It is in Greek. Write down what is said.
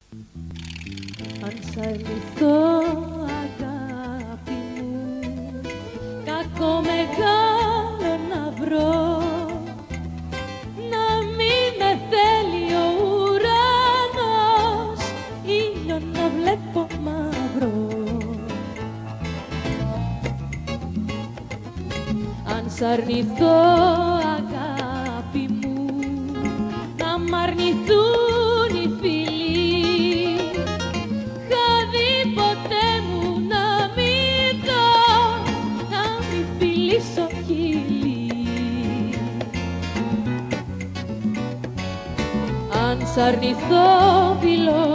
Αν σ' αρνηθώ αγάπη μου, κακό μεγάλο να βρω, να μη με θέλει ο ουρανός, ήλιο να βλέπω μαύρο. Αν σ' αρνηθώ αγάπη μου, να μ' αρνηθούν οι φίλοι, χαδί ποτέ μου να μην δω, να μην φιλήσω χείλη. Αν σ' αρνηθώ φιλώ